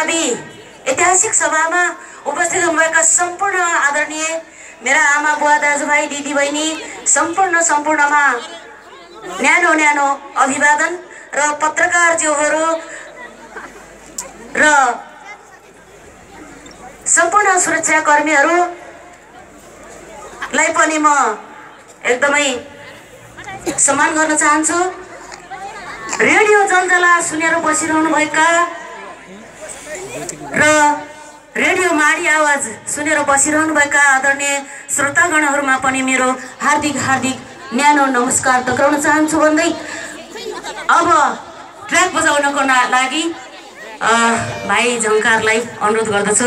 चुनावी ऐतिहासिक सभामा उपस्थित हुनुभएका सम्पूर्ण आदरणीय मेरा आमा बुवा दाजुभाइ दिदीबहिनी सम्पूर्णमा न्यानो अभिवादन र पत्रकारज्यूहरू र सम्पूर्ण सुरक्षाकर्मीहरूलाई पनि म एकदमै सम्मान गर्न चाहन्छु। रेडियो जलजला सुनेर बसिरहनुभएका र रेडियो माडी आवाज सुनेर बसिरहनुभएका आदरणीय श्रोतागणहरूमा पनि मेरो हार्दिक न्यानो नमस्कार टक्राउन चाहन्छु भन्दै अब ट्र्याक बजाउनको लागि भाइ झङ्कारलाई अनुरोध गर्दछु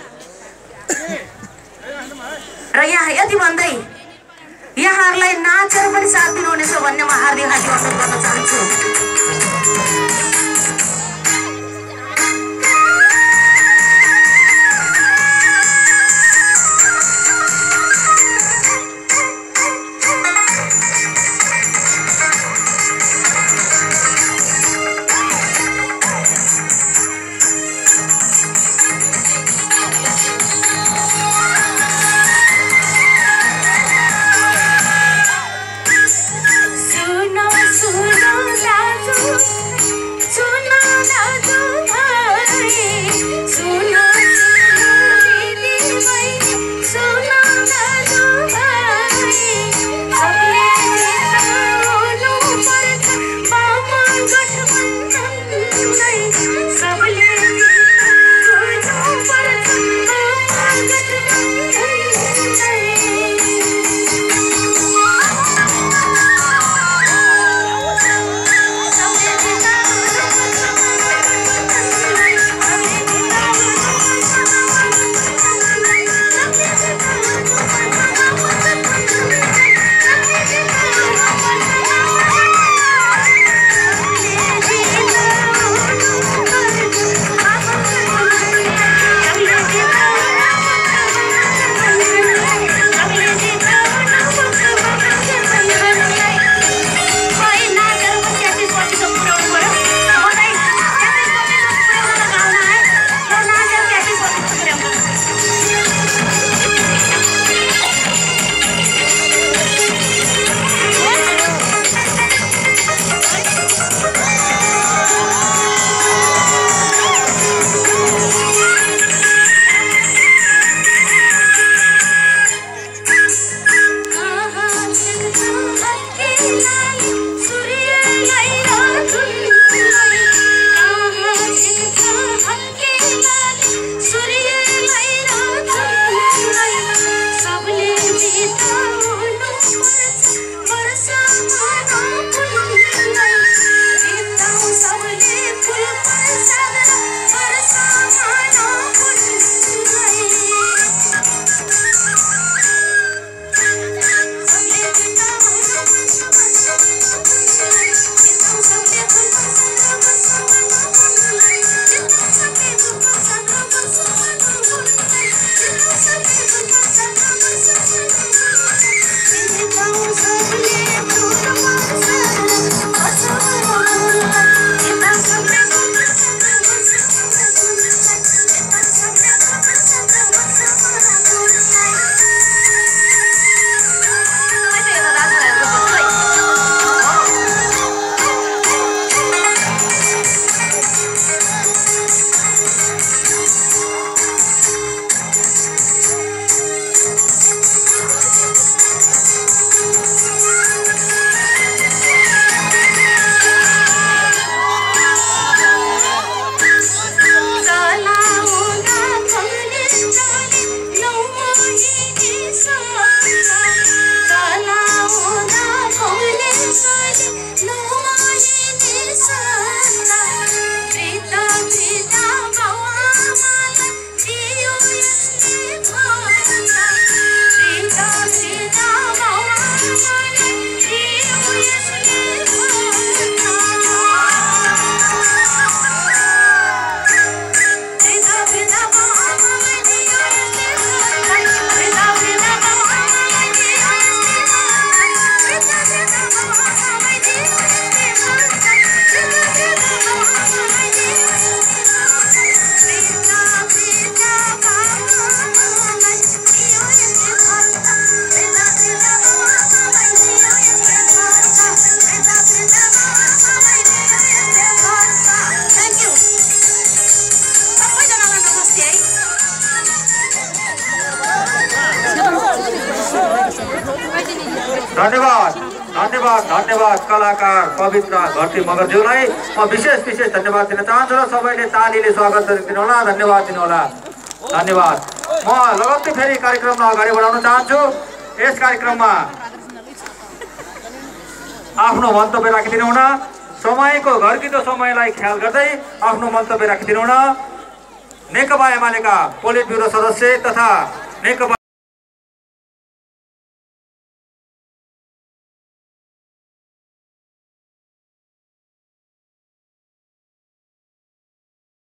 र यहाँ यति भन्दै यहाँहरूलाई नाचेर पनि साथ दिनुहुनेछ भन्ने म हार्दिक अनुरोध गर्न चाहन्छु। So धन्यवाद धन्यवाद धन्यवाद कलाकार पवित्र घरती मगरज्यूलाई म विशेष धन्यवाद दिन चाहन्छु र सबैले तालीले स्वागत गरिदिनु होला धन्यवाद दिनु होला धन्यवाद म लगत्तै फेरि कार्यक्रमलाई अगाडि बढाउन चाहन्छु यस कार्यक्रममा आफ्नो मन्तव्य राखिदिनु हुन समयको घरकिदो समयलाई ख्याल गर्दै आफ्नो मन्तव्य राखिदिनु हुन नेकपा एमालेका पोलिट ब्युरो सदस्य तथा नेकपा